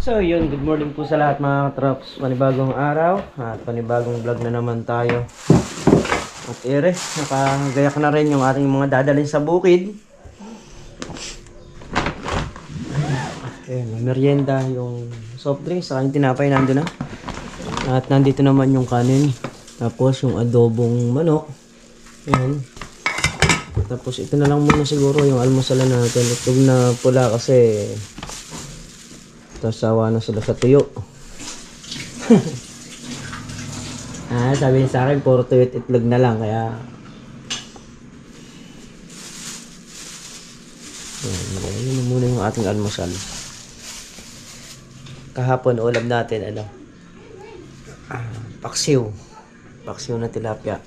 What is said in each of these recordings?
So yun, good morning po sa lahat mga katrops. Panibagong araw at panibagong vlog na naman tayo. At ere, nakagayak na rin yung ating mga dadalhin sa bukid. Ayan, may merienda, yung soft drinks, saka yung tinapay nandun na. At nandito naman yung kanin. Tapos yung adobong manok. Ayan. Tapos ito na lang muna siguro yung almusalan natin. Itlog na pula kasi tasawa na sila sa tuyo. Sabi niya sa akin, puro tuyo at itlog na lang. Kaya yun muna yung ating almusal. Kahapon ulam natin paksiw. Paksiw na tilapia.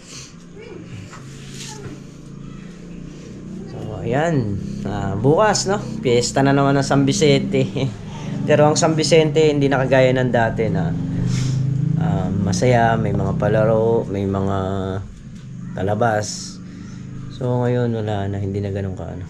So ayan, bukas no, piyesta na naman ng San Vicente. Pero ang San Vicente hindi na kagaya ng dati na masaya, may mga palaro, may mga talabas. So ngayon wala na, hindi na ganun kaano.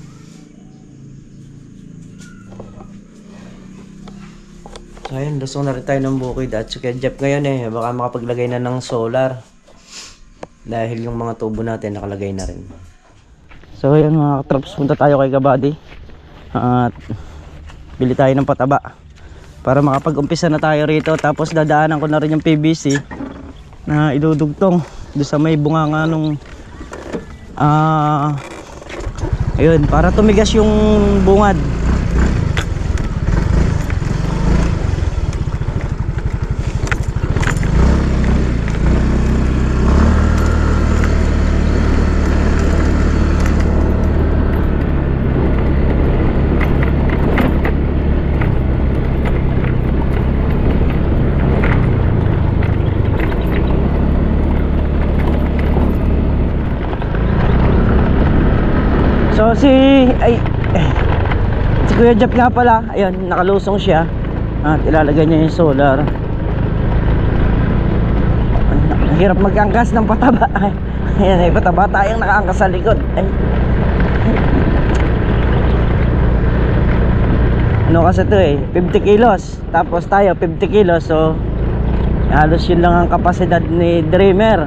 So ayun, lusong na rin tayo ng bukid. At si Jeff ngayon baka makapaglagay na ng solar. Dahil yung mga tubo natin nakalagay na rin. So ayun mga katrops, punta tayo kay Kabady. At bili tayo ng pataba para makapag-umpisa na tayo rito. Tapos dadaanan ko na rin yung PVC na idudugtong doon sa may bunganga nung ayun, para tumigas yung bungad. So si Kuya Jeff nga pala, ayun, nakalusong siya at ilalagay niya yung solar. Hirap mag-angkas ng pataba. Ayan, pataba tayong nakaangkas sa likod. Ano kasi ito 50 kilos, tapos tayo 50 kilos, so halos yun lang ang kapasidad ni Dreamer.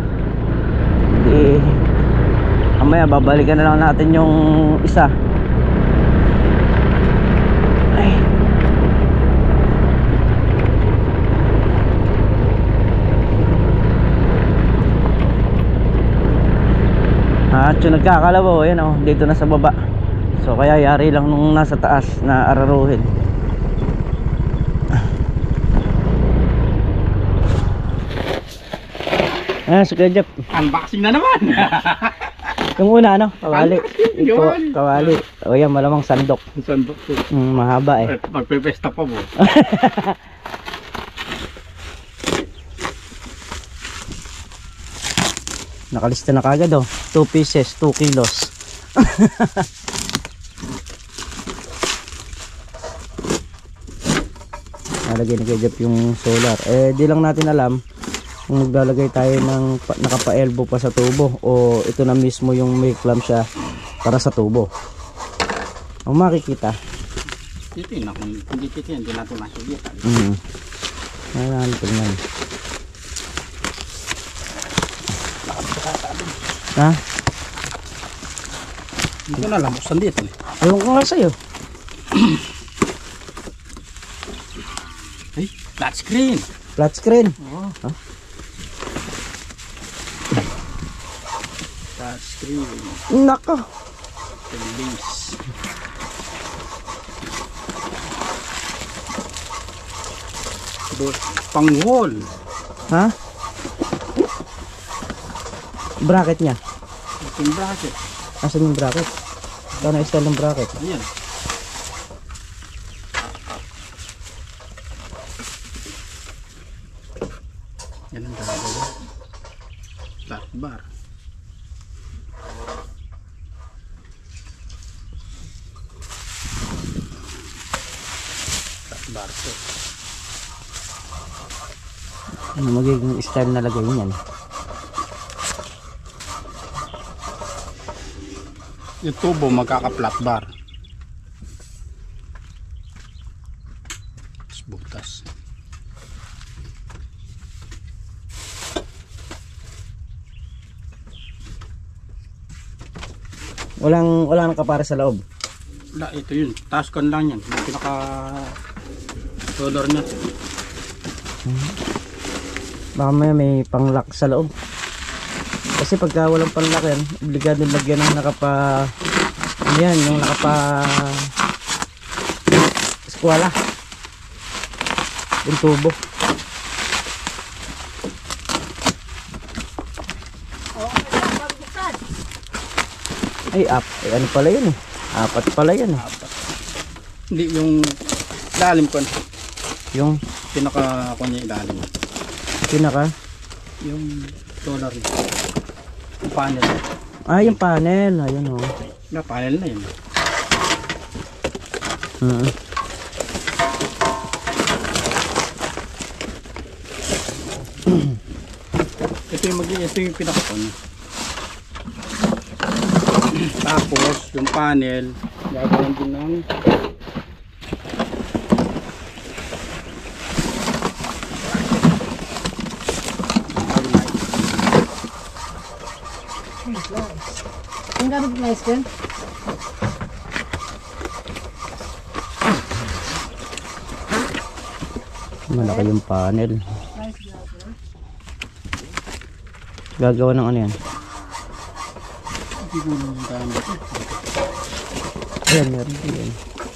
Mamaya babalikan na lang natin yung isa. Ay. At yung nagkakalabaw, ayan dito na sa baba. So kaya yari lang nung nasa taas na araruhin. So Kuya Jeff, unboxing na naman. yung una kawali. Ito, kawali. O yan, malamang sandok. Sandok to. Mahaba Magpipesta pa mo. Nakalista na kagad 2 pieces, 2 kilos. Nalagay na kay Jeff yung solar. Di lang natin alam kung maglalagay tayo ng nakapa-elbow pa sa tubo o ito na mismo yung may clamp siya para sa tubo. Ang makikita titin ako, hindi titin, hindi natin makikita. Ayan, tingnan. Ha? Hindi ko na alam, buksan dito Ewan ko nga sa'yo. Ay, flat screen. Flat screen? Oo. Huh? Flat screen. Nako. Release. Pang wall. Ha? Bracket niya. Ito yung bracket. Asan yung bracket? Paano install ng bracket? Ayan. Yan ang gagawin. Flat bar. Flat bar to. Ano magiging style na lagay niyan? Yung tubo magkaka-flat bar. butas. Walang nakapara sa loob. Wala, ito yun. Taas kan lang yan. Yung pinaka solar niya. Baka may panglock sa loob. Kasi pagka walang panglock yan, obligado lagyan ng nakapa... Ano yan, yung nakapa... eskwala. Yung tubo. Ay, ano pala yun eh. Apat pala yan eh. Hindi, yung ilalim ko. Yung Pinaka ko niya ilalim. pinaka... Yung solar niya. Yung panel. yung panel. Ayun oh. Na panel na yun. Ito yung pinaka ko niya. Tapos yung panel gagawin din ng Ang gamit na ice cream? Malaki yung panel. Gagawa ng ano yan? hindi ko nang gamit. Ayan, meron din yan.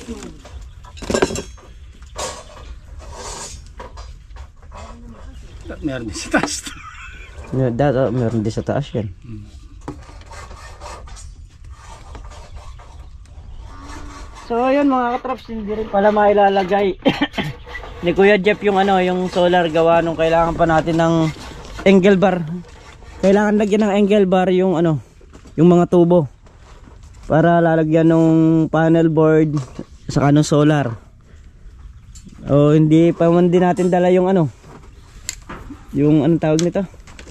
Meron din sa taas. Meron din sa taas yan. So ayun mga katraps, hindi rin pala mailalagay ni Kuya Jeff yung yung solar gawa nung kailangan pa natin ng angle bar. Kailangan lagyan ng angle bar yung yung mga tubo para lalagyan ng panel board saka ng solar. O hindi pa man din natin dala yung yung anong tawag nito?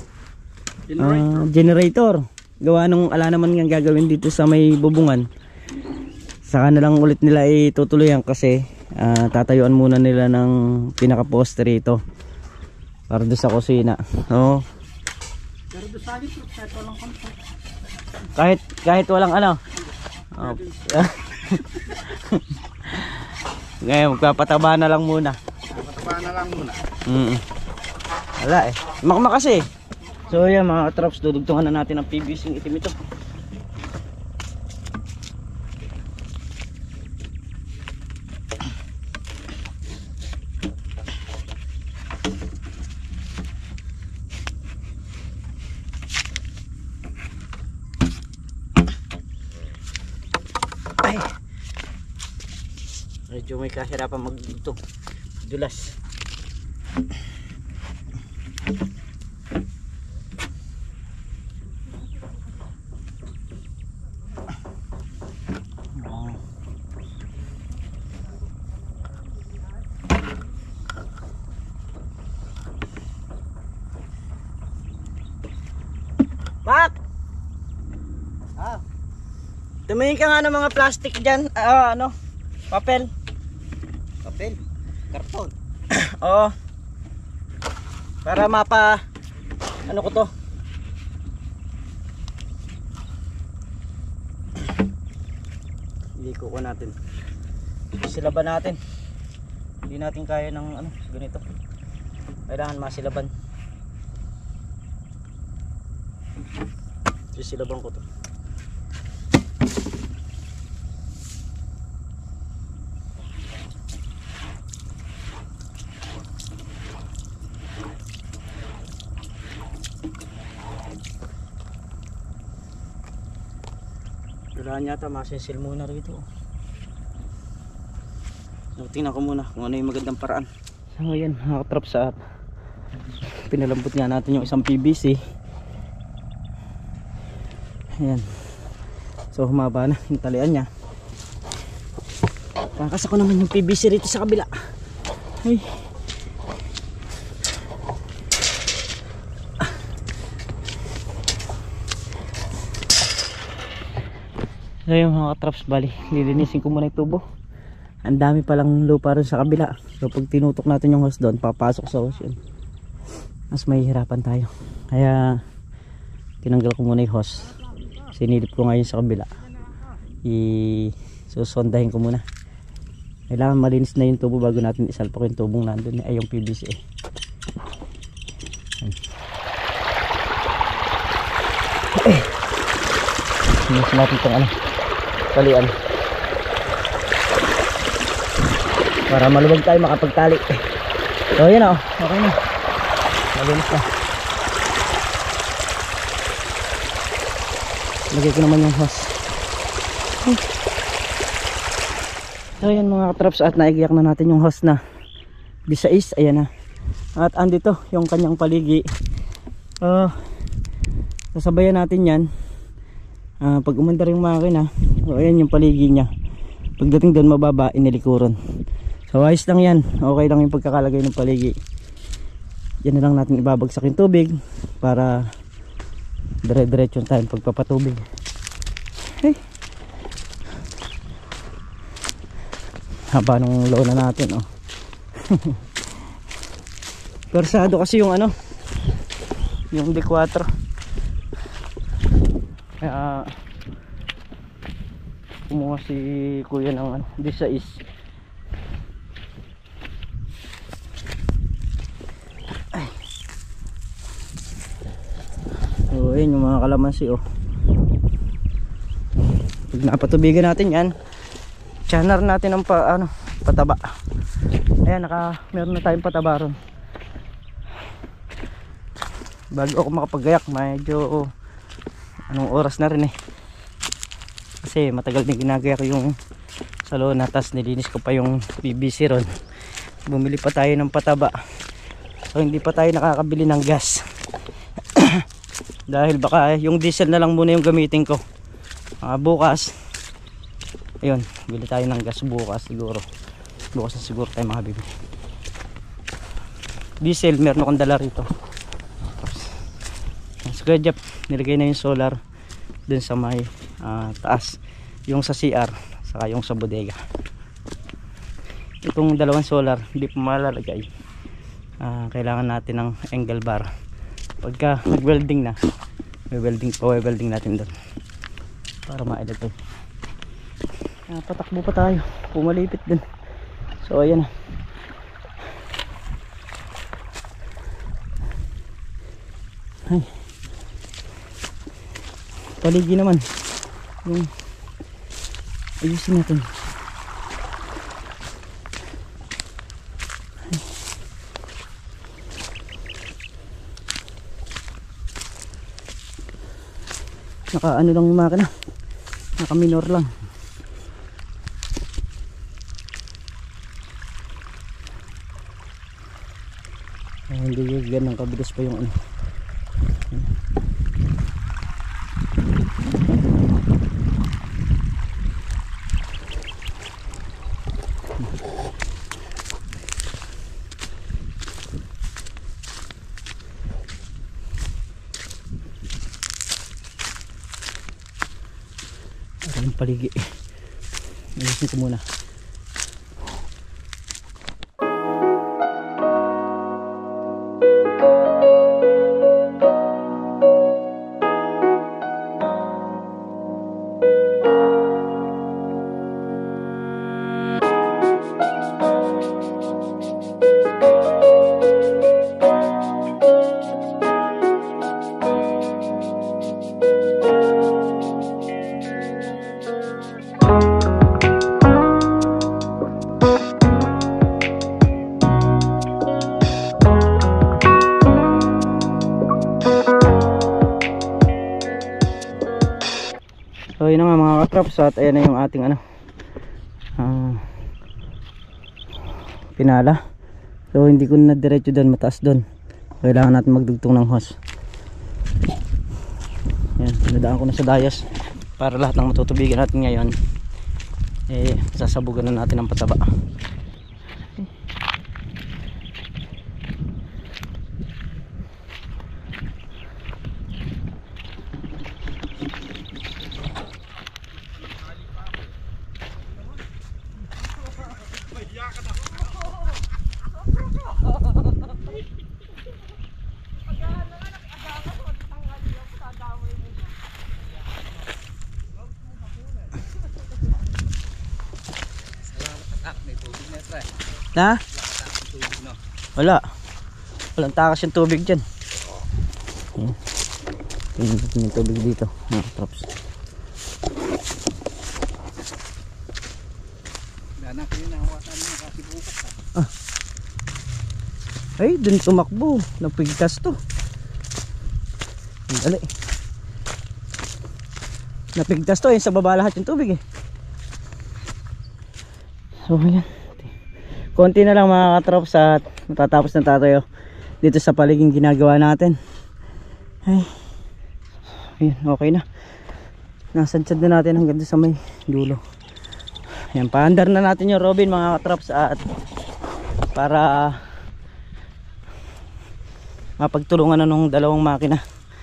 Generator. Gawa nung ala naman nga gagawin dito sa may bubungan. Saka na lang ulit nila itutuloyan kasi tatayuan muna nila ng pinaka poste rito para doon sa kusina. Oo. Pero doon sa akin, kahit walang kampo. Kahit walang Oh. Ngayon magpapataba na lang muna. Pataba na lang muna. Wala Makma kasi. So yan mga traps, dudugtungan na natin ang PVC ng itim ito. Medyo may kahirapan dulas. Bak! Tumingin ka nga ng mga plastic dyan. Papel. Papel. Karton. Oo. Para ko to. Iliko ko natin. Silaban natin. Hindi natin kaya ng ganito. Kailangan masilaban. Silaban ko to. Kailangan yata masinsil muna rito. So, tingnan ko muna kung ano yung magandang paraan. So ngayon nakatrap sa pinalambot nga natin yung isang PVC. Ayan. So humaba na yung talian niya. Kakasa ko naman yung PVC rito sa kabila. Ay. So yung mga traps, bali lilinisin ko muna yung tubo ang dami palang lupa rin sa kabila. So pag tinutok natin yung hose doon, papasok sa hose yun, mas mahihirapan tayo. Kaya tinanggal ko muna yung hose, sinilip ko ngayon sa kabila, susondahin ko muna. Kailangan malinis na yung tubo bago natin isalpak yung tubong nandun, ay yung PVC Sinis natin itong ano, talian para maluwag tayo makapagtali. So yun o, okay na, malinis na. Lagay ko naman yung hose. So yan mga katraps, at naigiyak na natin yung hose na B6. Ayan na, at andito yung kanyang paligi. Sasabayan natin yan pag umandar yung makina. So ayan yung paligi nya, pagdating doon mababa, inilikuron. So ayos lang yan, okay lang yung pagkakalagay ng paligi. Yan na lang natin ibabagsak yung tubig para dire-diretso tayo pagpapatubig. Hey, haba nung lona natin oh. Persado kasi yung ano, yung D4, kaya kumuha si kuya ng ano, D6. So yun yung mga kalamansi oh. Pag napatubigan natin yan, chanar natin ang pataba. Ayan, meron na tayong pataba ron. Bago ako makapagayak, medyo anong oras na rin eh, kasi matagal din ginagayak yung salona, tas nilinis ko pa yung PVC ron. Bumili pa tayo ng pataba, so hindi pa tayo nakakabili ng gas. Dahil baka yung diesel na lang muna yung gamitin ko. Bukas, ayun, bili tayo ng gas bukas siguro. Bukas na siguro tayo makabili. Diesel, meron akong dala rito. So kaya Jeff, nilagay na yung solar dun sa may taas, yung sa CR, saka yung sa bodega. Itong dalawang solar, hindi pa malalagay. Kailangan natin ng angle bar. Pagka nag-welding na, welding natin doon para ma-edit. Patakbo pa tayo, pumalipit din. So ayan na. Ay, paligi naman yung ayusin natin. Naka ano lang yung makina, naka minor lang. Hindi ganun kabilis pa yung ano. Ang paligi, ayusin ko muna. So yun na nga mga katraps, at ayan na yung ating ano, pinala. So hindi ko na diretso doon, mataas doon. Kailangan natin magdugtong ng hose. Yan, nadaan ko na sa dayas para lahat ng matutubigan natin ngayon sasabugan na natin ang pataba. Na? Wala. Walang takas yung tubig dyan. Ayan. Tingnan natin yung tubig dito. Mga traps. Ay, dun tumakbo. Napigtas to. Dali. Napigtas to. Sa baba lahat yung tubig eh. So, ayan. Konti na lang mga katrops at matatapos na tayo dito sa paliging ginagawa natin. Ay. Ayan, okay na. Nasadsad na natin hanggang sa may dulo. Ayan, paandar na natin yung Robin mga katrops at para mapagtulungan na nung dalawang makina.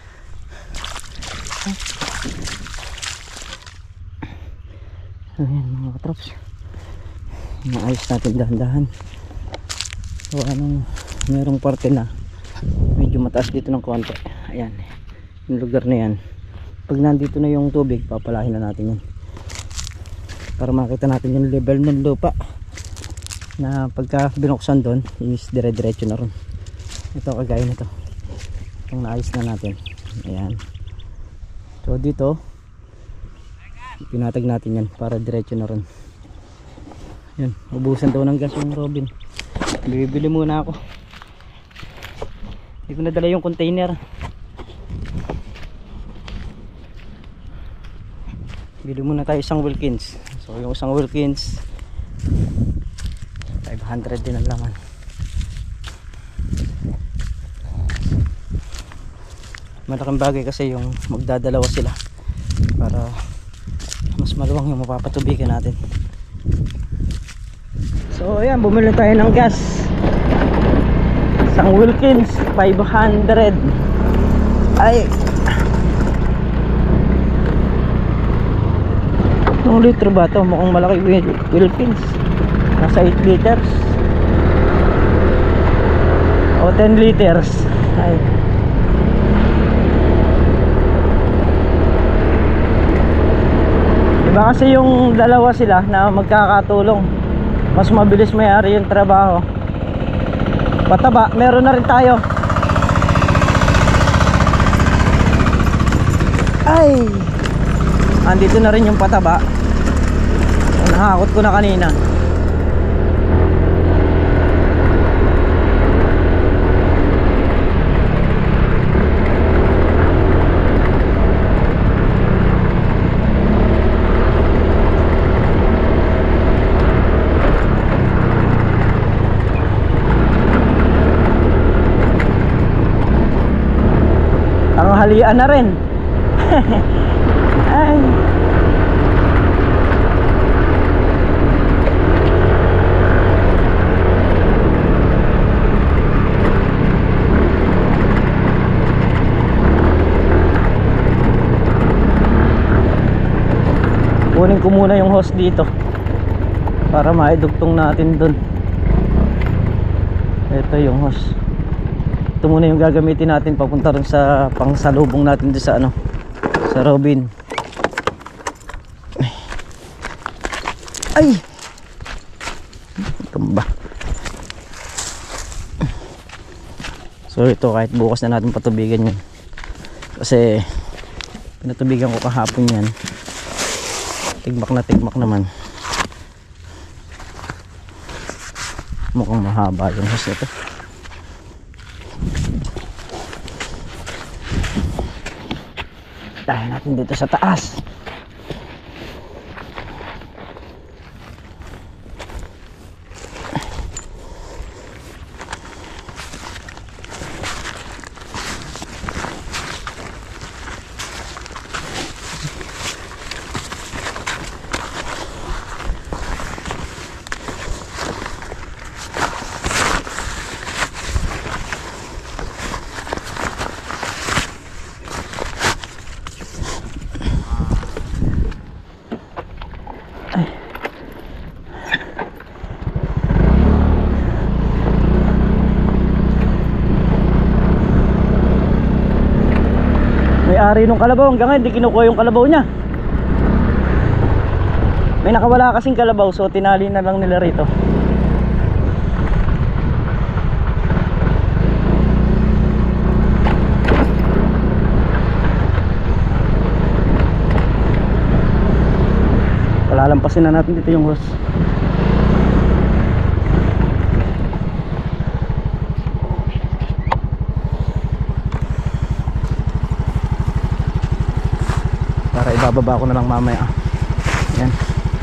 Ayan mga katrops, naayos natin dahan-dahan. So merong parte na medyo mataas dito ng konti. Ayan, yung lugar na yan, pag nandito na yung tubig papalahin na natin yan para makita natin yung level ng lupa na pagka binuksan doon is dire-diretso na ron. Ito kagaya nito itong naayos na natin. Ayan, so dito pinatag natin yan para diretso na ron. Yan, ubusan daw ng gas yung Robin. Bibili muna ako, hindi ko nadala yung container. Bili muna tayo isang Wilkins. So yung isang Wilkins 500 din ang laman. Malaking bagay kasi yung magdadalawa sila para mas maluwang yung mapapatubigan natin. So ayan, bumili tayo ng gas. Isang Wilkins 500. Ay, itong litro ba ito? Mukhang malaki Wilkins. Nasa 8 liters o 10 liters. Ay, iba kasi yung dalawa sila na magkakatulong, mas mabilis mayari yung trabaho. Pataba, meron na rin tayo. Ay, andito na rin yung pataba. Nahakot ko na kanina. Halian na rin. Ay. Kunin ko muna yung hose dito para maidugtong natin dun. Ito yung hose. Ito muna yung gagamitin natin papunta rin sa pangsalubong natin doon sa ano, sa Robin. Ay, tumba. So ito kahit bukas na natin patubigan yun kasi pinatubigan ko kahapon yan. Tigmak naman. Mukhang mahaba yung hose ito. Tayo natin dito sa taas. May-ari nung kalabaw hanggang ngayon hindi kinukuha yung kalabaw niya. May nakawala kasing kalabaw so tinali na lang nila rito. Lalampasin na natin dito yung hose. Para ibababa ko na lang mamaya. Yan.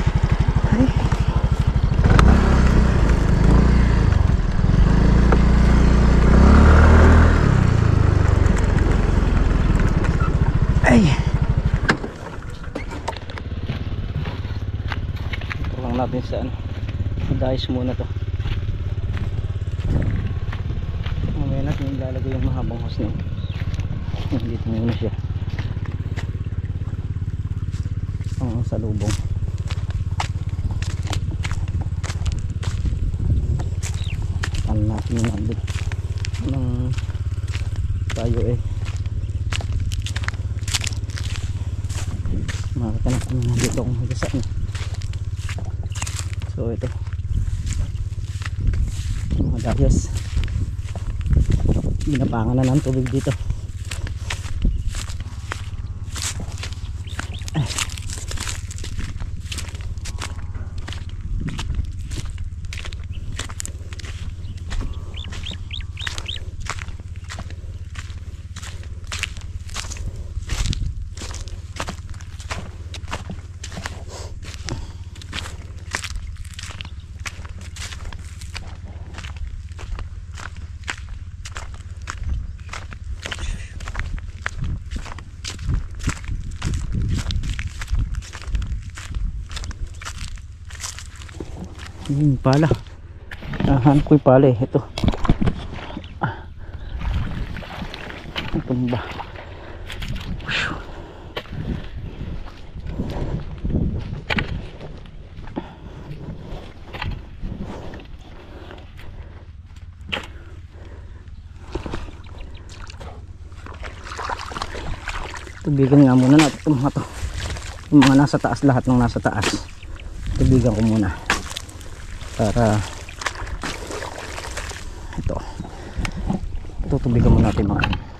Ay. Ito lang natin sa ano. Dahis muna to. Mamaya natin ilalagay yung mahabang hose na yun. Dito muna siya. Ang salubong. Ano natin yung andit ng tayo eh. Makakanak naman dito kung magasaan. So ito mga dahas, binapangan na ng tubig dito. Pala. Hanap ko yung pala eh. Ito. Ito ba? Tubigan nga muna natin itong mga to. Yung mga nasa taas, lahat ng nasa taas. Tubigan ko muna. Para ito tutubigan mo natin mga